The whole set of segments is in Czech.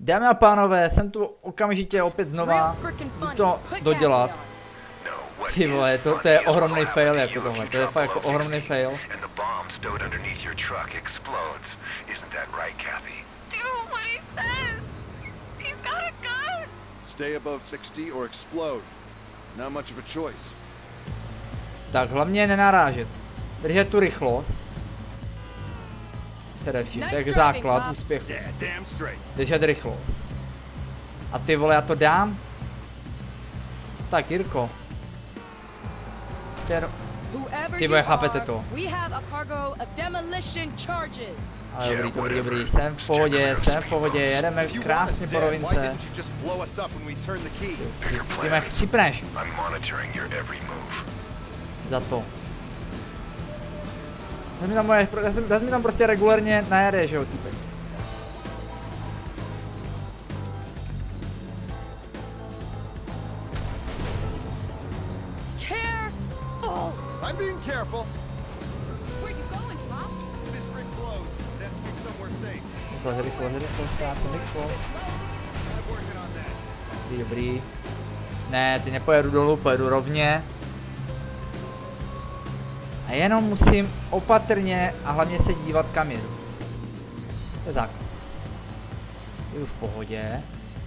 Dámy a pánové, jsem tu okamžitě opět znova, jdu to dodělat. Ty vole, to je ohromný fail jako tohle, to je fakt jako ohromný fail. Stay above 60 or explode. Not much of a choice. Tak hlavně nenarážet. Držet tu rychlost. Především, to je základ úspěchu. Držet rychlost. A ty vole, já to dám? Tak Jirko. Ty vole, chápete to? Ale dobrý, jsem v pohodě, jedeme krásně po rovince. Ty mě chcípneš. Za to. Zas mi tam prostě regulérně najede, že jo, týpek. I'm being careful. Where you going, Pop? This rig blows. It has to be somewhere safe. Rychlost. Dobrý. Ne, ty nepojedu dolů, pojedu rovně. A jenom musím opatrně a hlavně se dívat kam jedu. To je základ. Jdu v pohodě.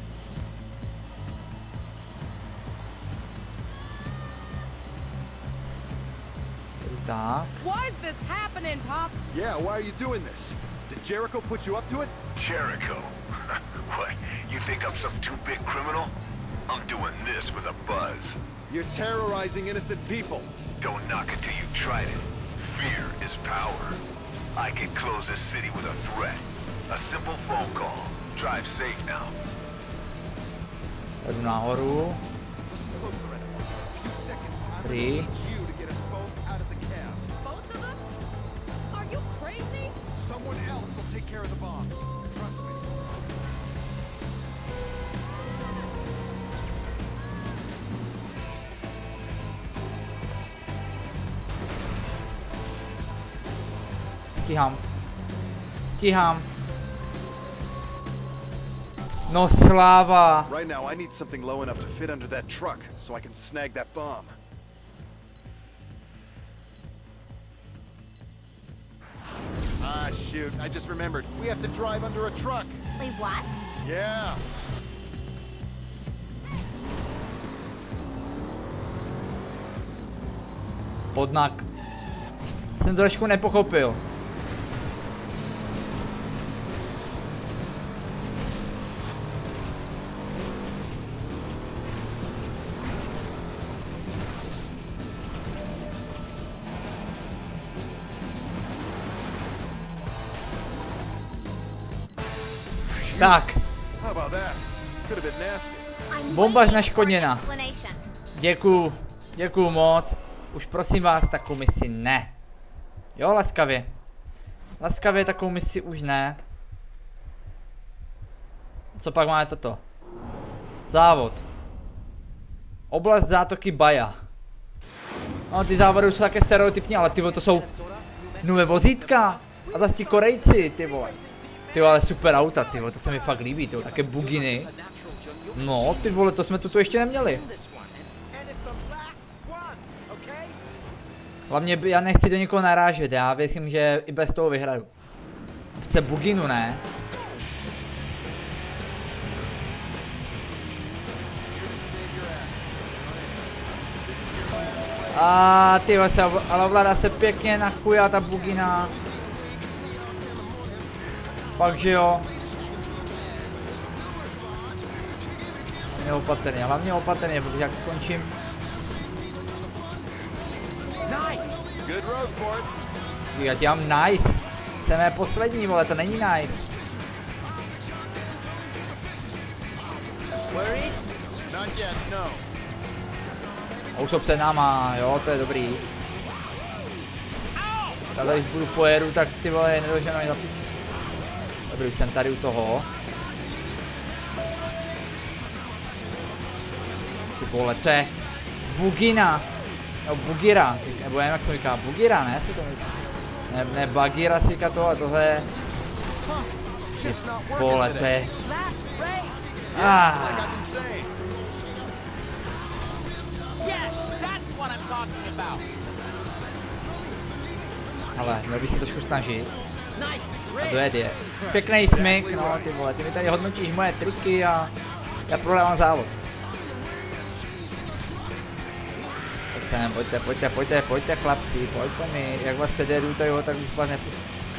Tak. Why is this happening, Pop? Yeah, why are you doing this? Did Jericho put you up to it? Jericho? What? You think I'm some too big criminal? I'm doing this with a buzz. You're terrorizing innocent people. Don't knock it till you've tried it. Fear is power. I can close this city with a threat. A simple phone call. Drive safe now. Jdu nahoru. Dobrý. Someone else will take care of the bomb. Trust me. Stíhám. No sláva. Right now I need something low enough to fit under that truck so I can snag that bomb. Ah, shoot. I just remembered. We have to drive under a truck. Wait, what? Yeah. Podnak. Jsem to trošku nepochopil. Tak. Bomba zneškodněna. Děkuju moc. Už prosím vás, takovou misi ne. Jo, laskavě. Laskavě takovou misi už ne. Co pak máme toto? Závod. Oblast zátoky Baja. No, ty závody jsou také stereotypní, ale ty vole, to jsou nové vozítka. A zase ti Korejci, ty vole. Ty vole, ale super auta, ty vole, to se mi fakt líbí, ty vole, také buginy. No, ty vole, to jsme tu ještě neměli. Hlavně já nechci do někoho narážet, já věřím, že i bez toho vyhraju. Chce buginu, ne? A ty vole, ale ovládá se pěkně na chuja ta bugina. Fakt, že jo. Hlavně opatrně, protože jak skončím. Já ti mám nice. Jsem poslední, vole, to není nice. A už jsou před náma, jo, to je dobrý. Tady když budu pojedu, tak ty vole, nedoženou ani zapít. Dobrý, jsem tady u toho. Ty vole, to je bugina. No, bugira, nebo jak se to říká, bugira, ne? Se to říká. Ne, bagira si říká to, a tohle je... Vole, to je... Like I've been saying. Yes, that's what I'm talking about. Ale měl by se trošku snažit. Nice A trick. dojet je. Pěkný smyk, no ty vole, ty mi tady hodnotíš moje triky a já prohrávám závod. Pojďte chlapci, pojďte mi, jak vás předjedu, to jo, tak už vás nepustím.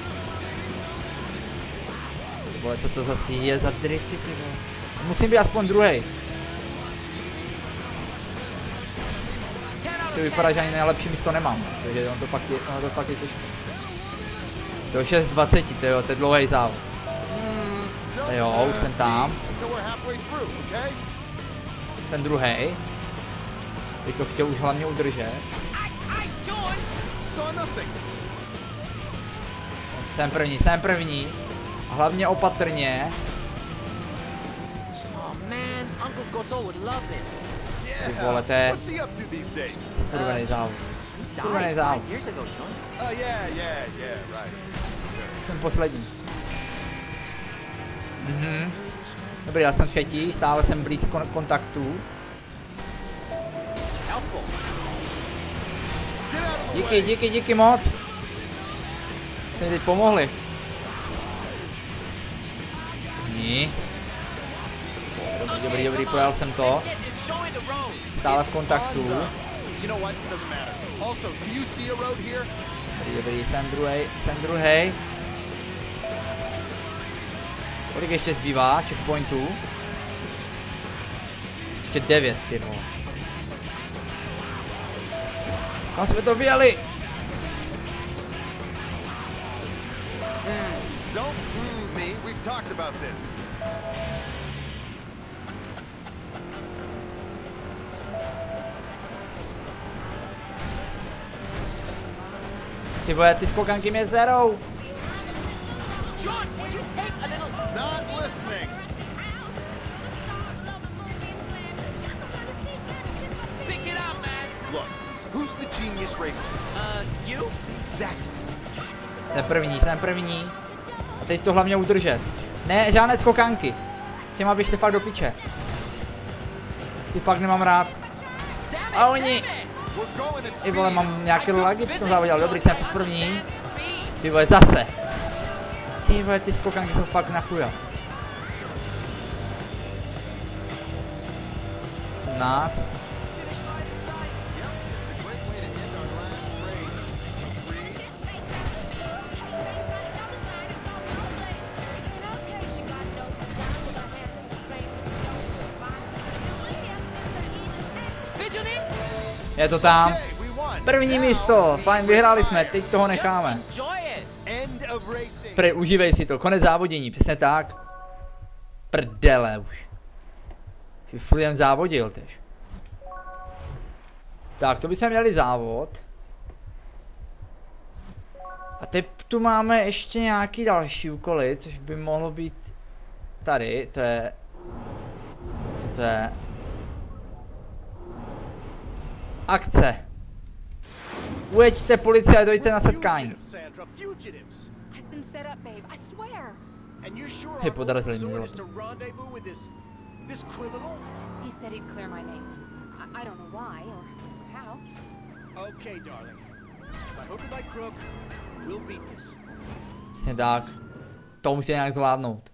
Ty vole, co to zase je za drifty, ty vole. Musím být aspoň druhej. To vypadá, že ani nejlepší místo nemám, takže ono to fakt je těžké. To je 6:20, to jo, to je dlouhý závod. Jo, už jsem tam. Ten druhej. Teď to chtěl už hlavně udržet. Jsem první. A hlavně opatrně. Ty vole, to je skurvený závod. Skurvený závod. Jsem poslední. Dobrý, já jsem třetí, stále jsem blízko kontaktu. Díky moc. Jste mi teď pomohli. Ní. Dobrý, pojel jsem to. Stále v kontaktu. Dobrý, jsem druhej. Kolik ještě zbývá checkpointů? Ještě 9, ty vole. Kam jsme to vyjeli? Don't me. We've talked about this. Ty vole, ty skokanky mě zerou. Not listening. Pick it up, man. Look, who's the genius racer? You? Exactly. Jsem první. A teď to hlavně udržet. Ne, žádné skokanky. Těma běžte fakt do piče. Ty fakt nemám rád. A oni. Ty vole, mám nějaké lagy v tom závodě, ale dobrý, jsem první. Ty vole, zase. Ty vole, ty skokanky jsou fakt na chuja. Nás. Je to tam. První místo. Fajn, vyhráli jsme, teď toho necháme. Užívej si to, konec závodění, přesně tak. Prdele už. Furt jen závodil tež. Tak, to bychom měli závod. A teď tu máme ještě nějaký další úkoly, což by mohlo být tady, to je... Co to je? Akce. Ujeďte policie a dojďte na setkání. Hej, podrazili mě. He said he'd clear my name. I don't know why or how. Okay, darling. By hook or by crook, we'll beat this. Přesně tak. To musí nějak zvládnout.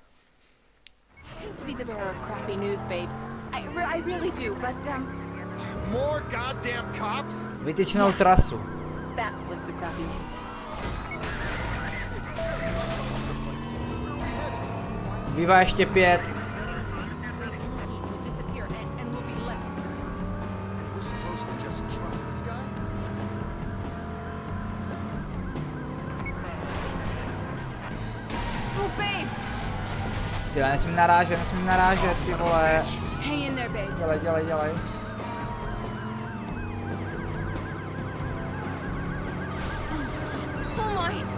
I hate to be the bearer of crappy news, babe. I really do, but More goddamn cops? Vytyčenou trasu. that was the crappy news. Zbývá ještě 5. He will disappear and we'll be left. We're supposed to just trust this guy? Oh, babe! Ty, já nesmím narážet, ty vole. Hang in there, babe. Dělej. Oh my!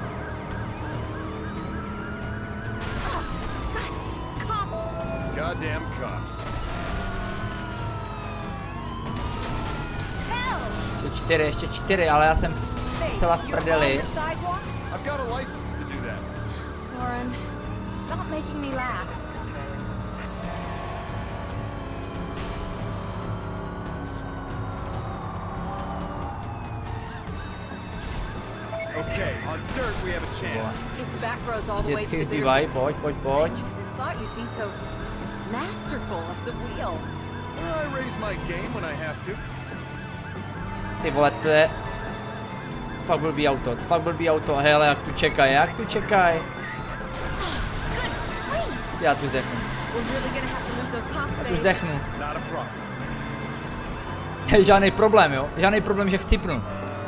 Oh, God, cops! Goddamn cops. Hell! Ještě 4, ale já jsem celá v Babe, you're on prdeli. the sidewalk? I've got a license to do that. Soren, stop making me laugh. Okay, on dirt we have a chance. It's back roads all the way to Vždycky the zbývají, bitter. pojď. I thought you'd be so masterful at the wheel. I raise my game when I have to. Ty vole, to je... Fakt blbý auto, hele, jak tu čekaj. Good grief! Já tu zdechnu. We're really gonna have to lose those cops, Tu babe. zdechnu. Not a problem. Hej, žádný problém, jo? Žádný problém, že chcipnu.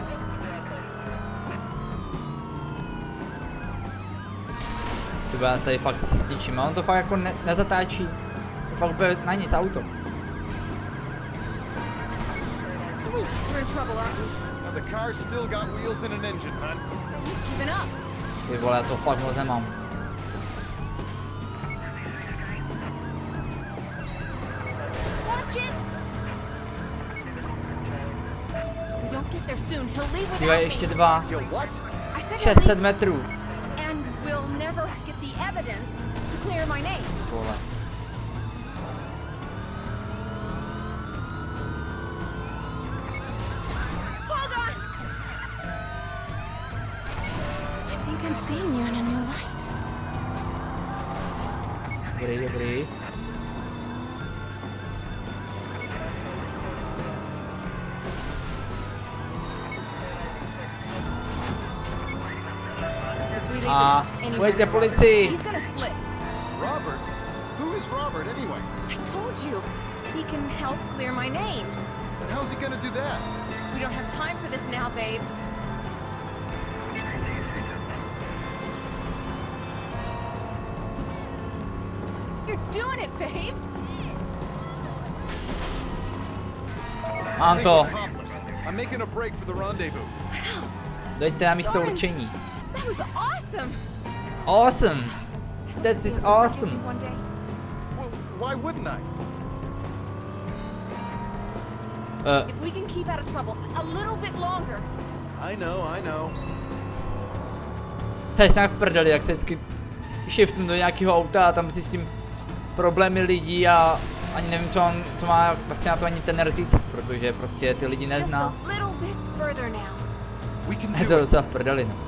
Tyba, já tady fakt si zničím, a on to fakt jako nezatáčí. To fakt bude na nic auto. Sweet, we're in trouble, aren't we? Now the car's still got wheels and an engine, hun. You've given up. Ty vole, já to fakt moc nemám. Watch it! If we don't get there soon, he'll leave Tyba, without ještě me. dva. Yo, what? I said he'll 600 leave, metrů. and we'll never get the evidence to clear my name. Vole. Hold on! I think I'm seeing you in a new light. Dobrý. If we leave A it anywhere pojďte to policii. Robert, he's gonna split. Robert? Who is Robert anyway? I told you, he can help clear my name. And how's he gonna do that? We don't have time for this now, babe. You're doing it, babe. Mám Hey, to. accomplice. I'm making a break for the rendezvous. Dojďte na místo Sorry. určení. That was awesome. Awesome. That is awesome. One day. Well, why wouldn't I? If we can keep out of trouble a little bit longer. I know. Hej, snad v prdeli, jak se vždycky shiftnu do nějakého auta a tam si s tím problémy lidí a ani nevím, co má vlastně na to ani ten říct, protože prostě ty lidi Just nezná. a little bit further now. We can Je do to it. docela v prdeli, no.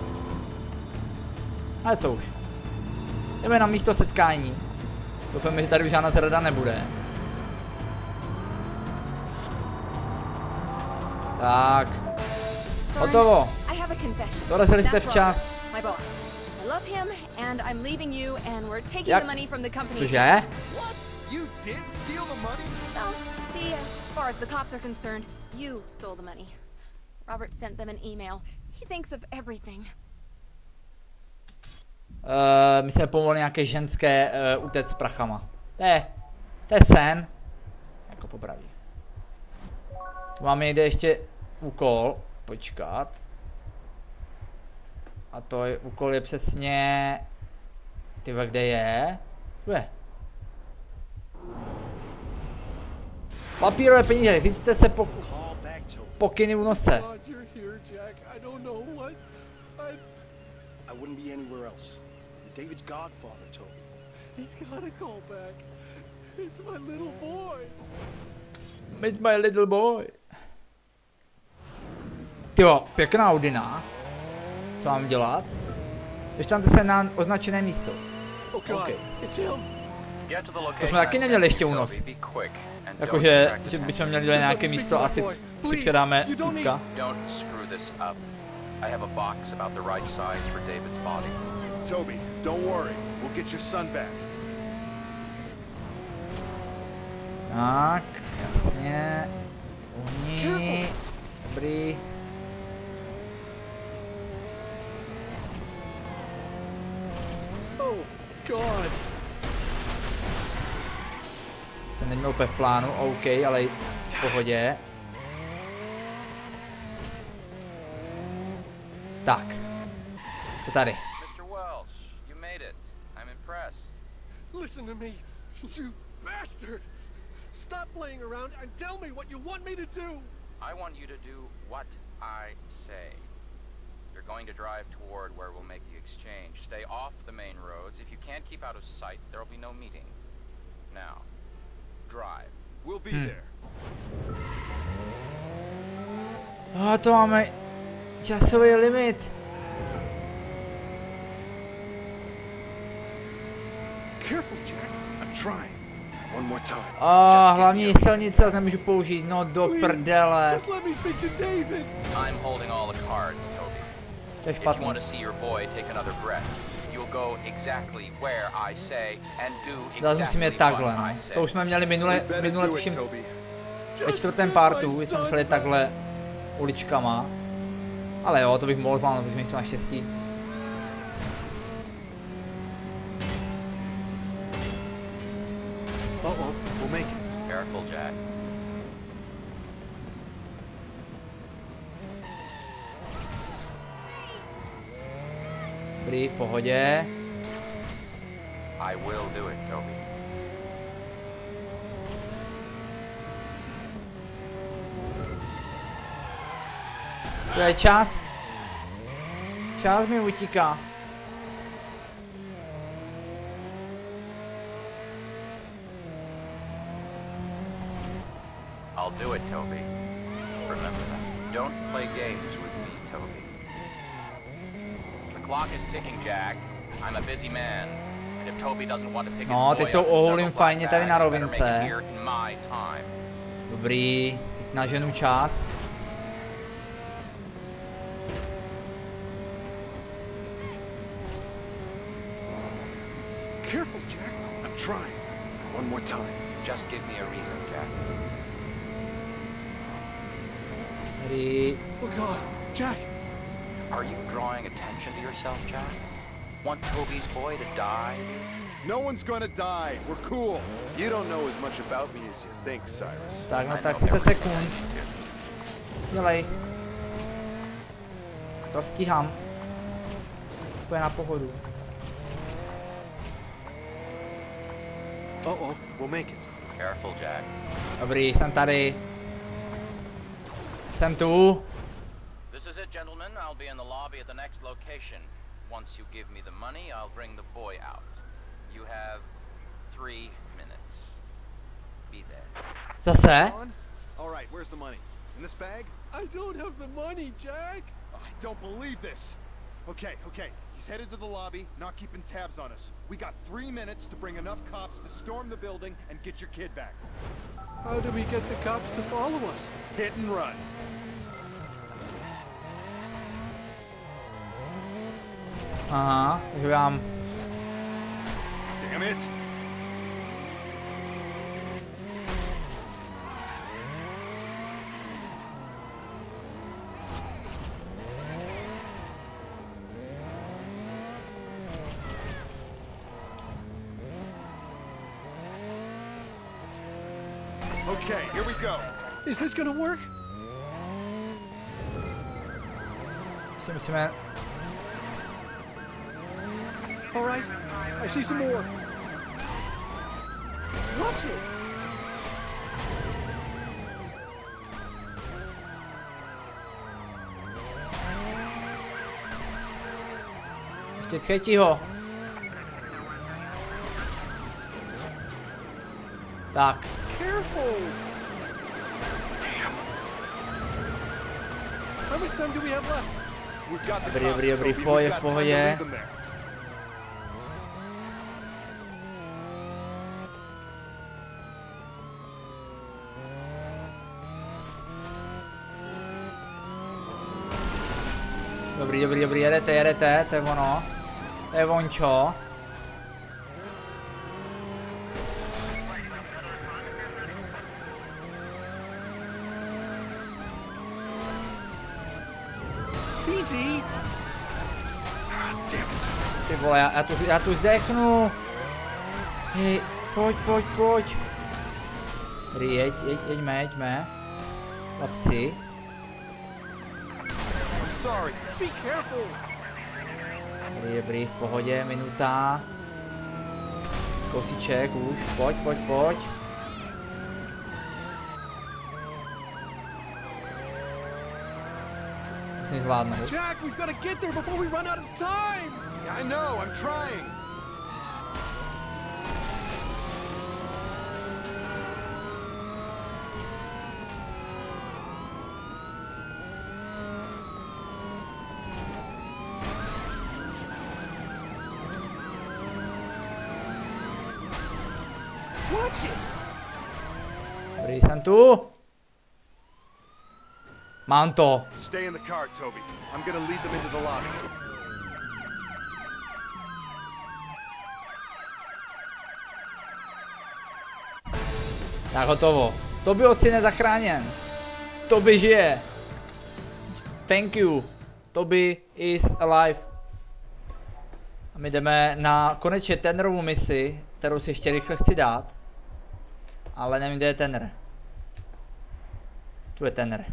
Ale co už. Jdeme na místo setkání. Doufám, že tady už žádná zrada nebude. Tak. Sorry, Hotovo. I have a confession. Dorazili jste That's včas. Robert, my boss. I love him, and I'm leaving you, and we're taking Jak? the money from the company. Cože? What? You did steal the money? No, see, as far as the cops are concerned, you stole the money. Robert sent them an email. He thinks of everything. My jsme pomohli nějaké ženské utéct s prachama. To je sen. Jako popraví. Tu máme někde ještě úkol. Počkat. A to je, úkol je přesně... Tyhle, kde je? Tu je. Papírové peníze, říct se pokyny u nosce. God, you're here, Jack. I don't know what. I wouldn't be anywhere else. And David's godfather told me. He's gotta call back. It's my little boy. It's my little boy. Tyjo, pěkná Audina. Co mám dělat? Dostanete se na označené místo. Oh God, Okay. it's him. Get to the To location. jsme taky neměli ještě únos. Jakože, že bychom měli dělat nějaké místo, asi si předáme týpka. Don't screw this up. I have a box about the right size for David's body. Toby, don't worry. We'll get your son back. Tak, jasně. Uhni. Dobrý. Oh God. Jsem neměl úplně v plánu, OK, ale v pohodě. Tak. Co tady? Mr. Welsh, you made it. I'm impressed. Listen to me, you bastard. Stop playing around and tell me what you want me to do. I want you to do what I say. You're going to drive toward where we'll make the exchange. Stay off the main roads. If you can't keep out of sight, there'll be no meeting. Now, drive. We'll be there. A to máme časový limit. Careful, Jack. I'm trying. One more time. Hlavní silnice nemůžu použít, no do prdele. Just let me speak to David. I'm holding all the cards, Toby. To je If you špatný. want to see your boy take another breath, you'll go exactly where I say and do Zase musíme exactly takhle, what no. I say. To už jsme měli minule tuším, ve čtvrtém partu, kdy jsme museli takhle uličkama. Ale jo, to bych mohl zvládnout, protože jsme naštěstí. Uh-oh, we'll make it. Careful, Jack. Dobrý, v pohodě. I will do it, Toby. To je čas. Čas mi utíká. I'll do it, Toby. Remember that. Don't play games with me, Toby. The clock is ticking, Jack. I'm a busy man. And if Toby doesn't want to pick his No, boy teď to up in oholím several fajně tady na black bags, better make rovince. it here in my time. Dobrý, teď naženu čas. Careful, Jack. I'm trying. One more time. Just give me a reason, Jack. Dobrý. Oh God, Jack. Are you drawing attention to yourself, Jack? Want Toby's boy to die? No one's gonna die. We're cool. You don't know as much about me as you think, Cyrus. Tak no I tak know 30 everything sekund. about you. Dělej. To stíhám. To je na pohodu. Uh-oh, we'll make it. Careful, Jack. Dobrý, jsem tady. Jsem tu. This is it, gentlemen. I'll be in the lobby at the next location. Once you give me the money, I'll bring the boy out. You have 3 minutes. Be there. Zase? On? All right, where's the money? In this bag? I don't have the money, Jack. I don't believe this. Okay. He's headed to the lobby, not keeping tabs on us. We got 3 minutes to bring enough cops to storm the building and get your kid back. How do we get the cops to follow us? Hit and run. Aha, takže vám. Damn it. Okay, here we go. Is this gonna work? Ještě musíme. All right, I see some more. Watch it. Ještě třetího. Tak. Careful. Damn. How much time do we have left? We've got the Dobrý, cops, dobrý, dobrý, Toby. v pohodě, We've v got time to pohodě. leave them there. Dobrý, jedete, to je ono. To je vončo. Easy. Damn it. Ty vole, já tu zdechnu. Hej, pojď. Dobrý, jeďme. Chlapci. I'm sorry. Be careful. Dobrý, v pohodě, minuta. Kousíček už, pojď. Musím zvládnout. Jack, we've got to get there before we run out of time. Yeah, I know. I'm trying. Dobrý, jsem tu. Mám to. Stay in the car, Toby. I'm gonna lead them into the lobby. Tak hotovo. Toby je zachráněn. Toby žije. Thank you. Toby is alive. A my jdeme na konečně Tannerovu misi, kterou si ještě rychle chci dát. Ale nevím, kde je Tanner. Tu je Tanner.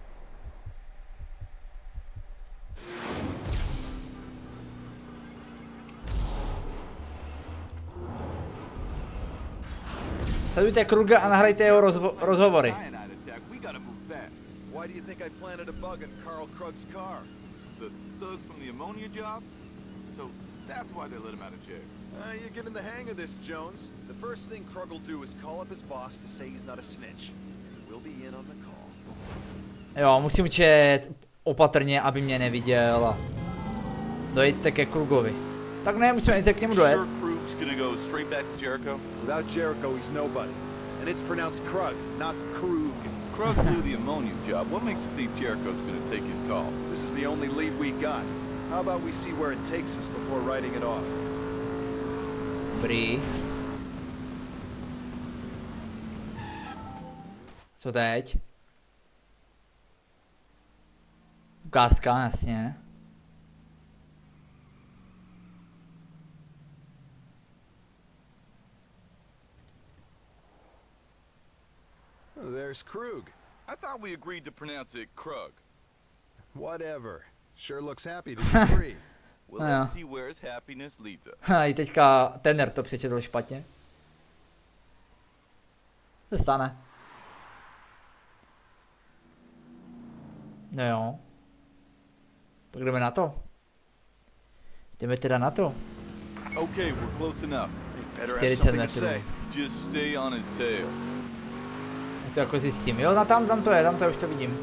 Sledujte Kruga a nahrajte jeho rozhovory. Why do you think I planted a bug in Carl Krug's car? The thug from the ammonia job? So that's why they let him out of jail. You're getting the hang of this, Jones. The first thing Krug will do is call up his boss to say he's not a snitch. And we'll be in on the call. Jo, musím čet opatrně, aby mě neviděl. Dojďte ke Krugovi. Tak ne, musíme jít k němu dojet. Sure Krug's gonna go straight back to Jericho? Without Jericho, he's nobody. And it's pronounced Krug, not Krug. Krug blew the ammonia job. What makes you think Jericho's gonna take his call? This is the only lead we got. How about we see where it takes us before writing it off? Dobrý. Co teď? Ukázka, jasně. There's Krug. I thought we agreed to pronounce it Krug. Whatever. Sure looks happy to be free. Well, let's see where his happiness leads us. I teďka Tanner to přečetl špatně. Se stane. No jo. Tak jdeme na to. Jdeme teda na to. Okay, we're close enough. Better have something to say. Just stay on his tail. To jako zjistím. Jo, na tam to je, už to vidím.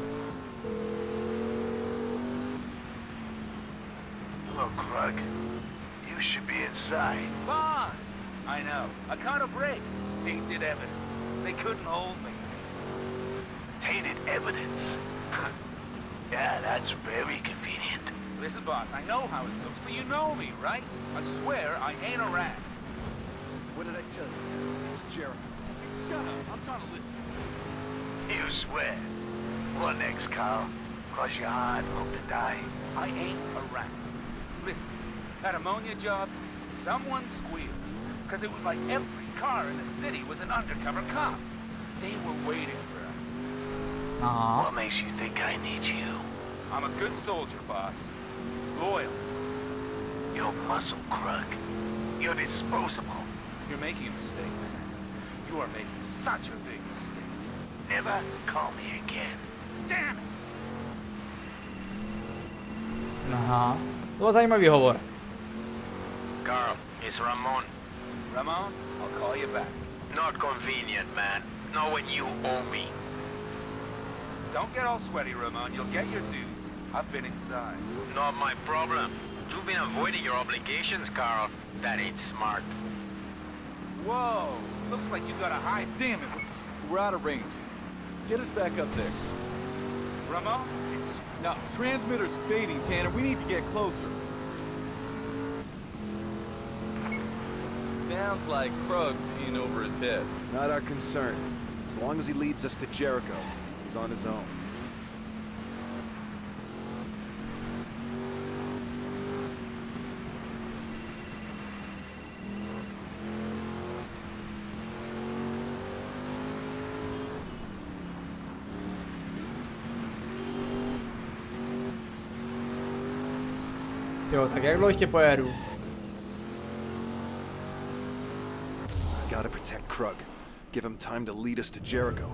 Hello, Krug. You should be inside. Boss! I know. I caught a break. Tainted evidence. They couldn't hold me. Tainted evidence. Yeah, that's very convenient. Listen, boss, I know how it looks, but you know me, right? I swear I ain't a rat. What did I tell you? It's Jericho. Shut up, I'm trying to listen. You swear. What next, Carl? Cross your heart, hope to die. I ain't a rat. Listen, that ammonia job, someone squealed. Because it was like every car in the city was an undercover cop. They were waiting for us. What makes you think I need you? I'm a good soldier, boss. Loyal. You're muscle, Krug. You're disposable. You're making a mistake. You are making such a big mistake. Never call me again. Damn it! Aha. To byl zajímavý hovor. Carl, it's Ramon. Ramon, I'll call you back. Not convenient, man. Not when you owe me. Don't get all sweaty, Ramon. You'll get your dues. I've been inside. Not my problem. You've been avoiding your obligations, Carl. That ain't smart. Whoa! Looks like you got a high... Damn it! We're out of range. Get us back up there. Ramon, it's... Now, transmitter's fading, Tanner. We need to get closer. Sounds like Krug's in over his head. Not our concern. As long as he leads us to Jericho, he's on his own. Jo, tak jak dlouho ještě pojedu? Gotta protect Krug. Give him time to lead us to Jericho.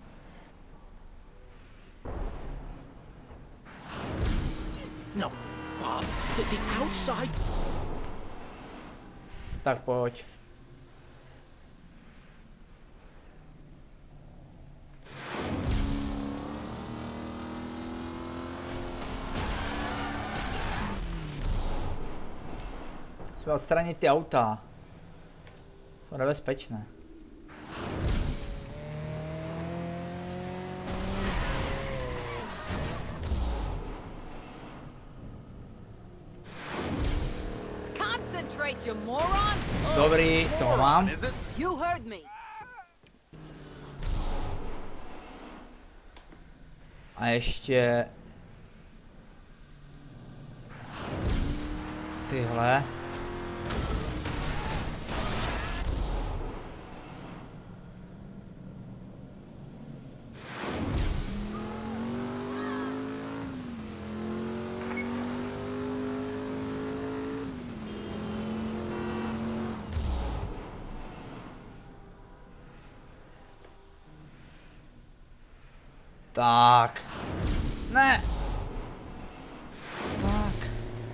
No. Bob. The outside. Tak pojď. Musíme odstranit ty auta. Jsou nebezpečné. Concentrate, you moron! Dobrý, to mám. You heard me. A ještě... tyhle. Tak. Ne. Tak.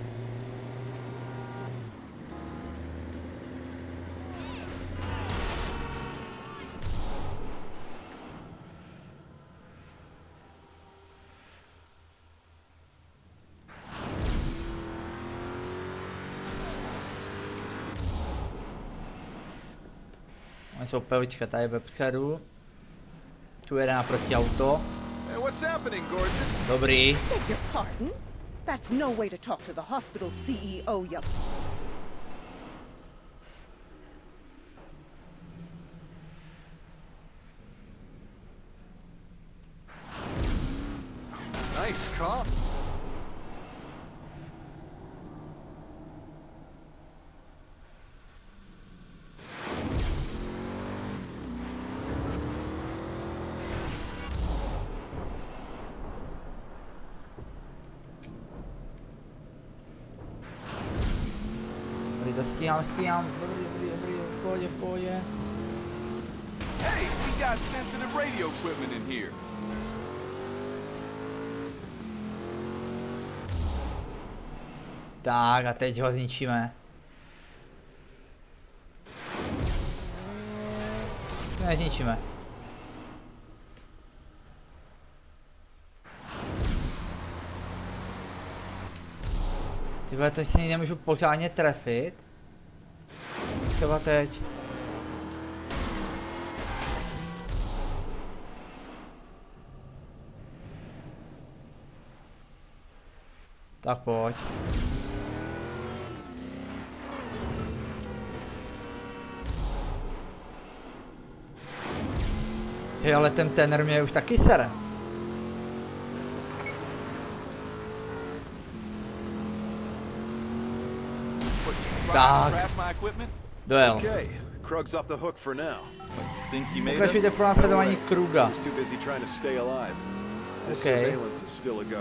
Oni jsou pevička tady vepředu. Tu jede naproti auto. Hey, what's happening, gorgeous? Dobrý. Beg your pardon? That's no way to talk to the hospital CEO, you... Nice cop. Stíhám, dobrý, v pohodě. Hey, we got sensitive radio equipment in here. Tak a teď ho zničíme. Nezničíme. Tyhle, teď si nemůžu pořádně trefit. Třeba teď. Tak pojď. Hej, ale ten tenor mě už taky sere. Tak. Dojel. Okay, Krug's off the hook for now. Think he made us? Pokračujte pro následování Kruga. He's too busy trying to stay alive. This Okay. surveillance is still a go.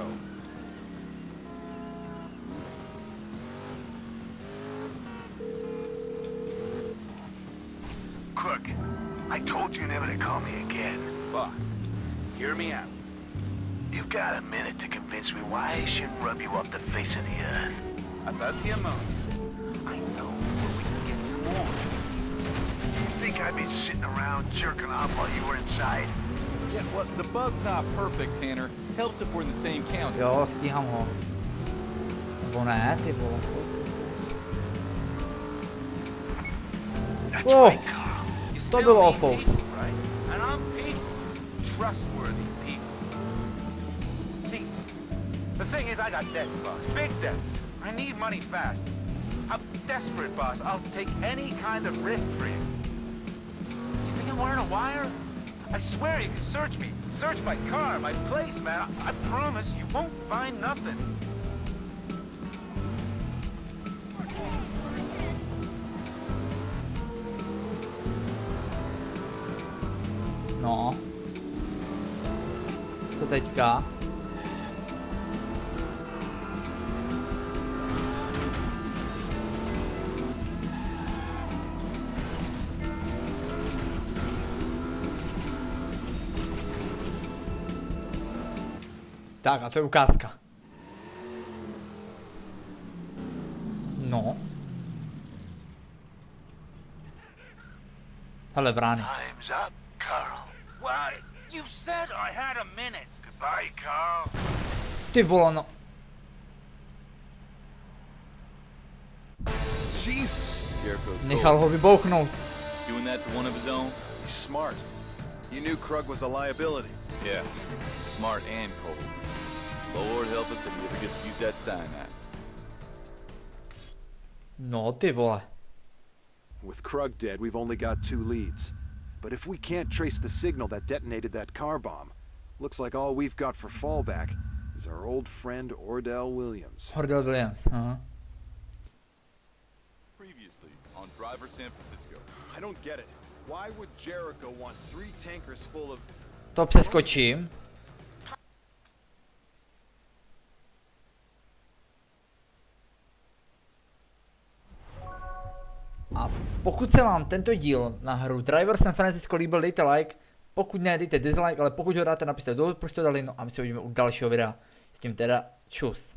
Crook, I told you never to call me again. Boss, hear me out. You've got a minute to convince me why I shouldn't rub you off the face of the earth. About the ammonia. I know, but we can get some more. You think I've been sitting around jerking off while you were inside? Yeah, well, the bug's not perfect, Tanner. Helps if we're in the same county. Jo, stíhám ho. Nebo ne, ty vole. That's Oh, right, Carl. You to still bylo need opous. people, right? And I'm people. Trustworthy people. See, the thing is I got debts, boss. Big debts. I need money fast. I'm desperate, boss. I'll take any kind of risk for you. You think I'm wearing a wire? I swear you can search me. Search my car, my place, man. I promise you won't find nothing. No. Co teďka? Tak a to je ukázka. No. Hele, brány. Time's up, Carl. Why? You said I had a minute. Goodbye, Carl. Ty vole, no. Jesus! Nechal ho vybouchnout. Doing that to one of his own? He's smart. You knew Krug was a liability. Yeah. Smart and cold. Lord help us if he ever gets to use that cyanide. No, ty vole. With Krug dead, we've only got 2 leads. But if we can't trace the signal that detonated that car bomb, looks like all we've got for fallback is our old friend Ordell Williams. Ordell Williams, Previously on Driver San Francisco. I don't get it. Why would Jericho want 3 tankers full of... To přeskočím. A pokud se vám tento díl na hru Driver San Francisco líbil, dejte like. Pokud ne, dejte dislike, ale pokud ho dáte, napište dolů, proč to dali, no a my se uvidíme u dalšího videa. S tím teda čus.